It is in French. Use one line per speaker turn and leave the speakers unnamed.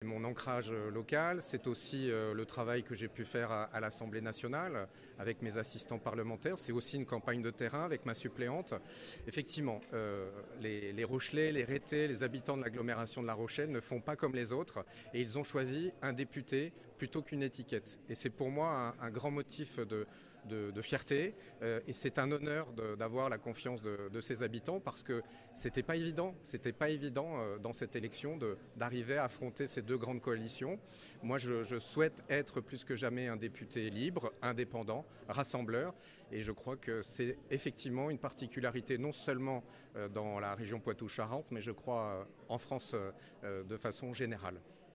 mon ancrage local, c'est aussi le travail que j'ai pu faire à l'Assemblée nationale avec mes assistants parlementaires, c'est aussi une campagne de terrain avec ma suppléante. Effectivement, les Rochelais, les Rétais, les habitants de l'agglomération de La Rochelle ne font pas comme les autres et ils ont choisi un député plutôt qu'une étiquette. Et c'est pour moi un grand motif de fierté et c'est un honneur d'avoir la confiance de ces habitants parce que c'était pas évident dans cette élection d'arriver à affronter ces deux grandes coalitions. Moi je souhaite être plus que jamais un député libre, indépendant, rassembleur et je crois que c'est effectivement une particularité non seulement dans la région Poitou-Charentes mais je crois en France de façon générale.